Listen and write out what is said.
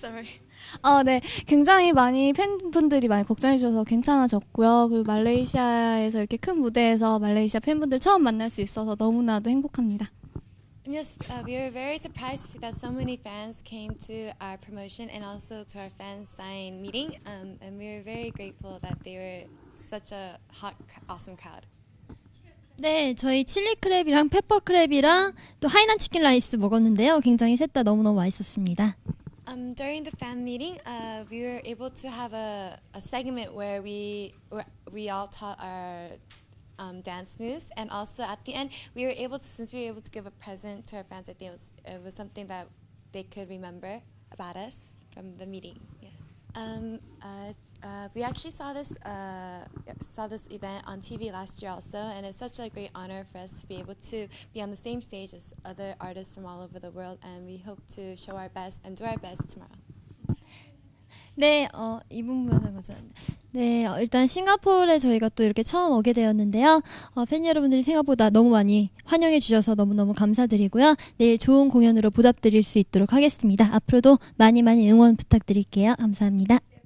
Sorry. 네. 굉장히 많이 팬분들이 많이 걱정해 주셔서 괜찮아졌고요. 그리고 말레이시아에서 이렇게 큰 무대에서 말레이시아 팬분들 처음 만날 수 있어서 너무나도 행복합니다. Yes, we were very surprised to see that so many fans came to our promotion and also to our fan sign meeting. And we were very grateful that they were such a hot, awesome crowd. 네, 저희 칠리 크랩이랑 페퍼 크랩이랑 또 하이난 치킨 라이스 먹었는데요. 굉장히 셋 다 너무너무 맛있었습니다. During the fan meeting, we were able to have a segment where we all taught our dance moves, and also at the end, since we were able to give a present to our fans, I think it was something that they could remember about us from the meeting. Yes. We actually saw this event on TV last year also, and it's such a great honor for us to be able to be on the same stage as other artists from all over the world, and we hope to show our best and do our best tomorrow. 네, 이 부분은 거죠. 네, 일단 싱가포르에 저희가 또 이렇게 처음 오게 되었는데요. 팬 여러분들이 생각보다 너무 많이 환영해 주셔서 너무너무 감사드리고요. 내일 좋은 공연으로 보답드릴 수 있도록 하겠습니다. 앞으로도 많이 많이 응원 부탁드릴게요. 감사합니다.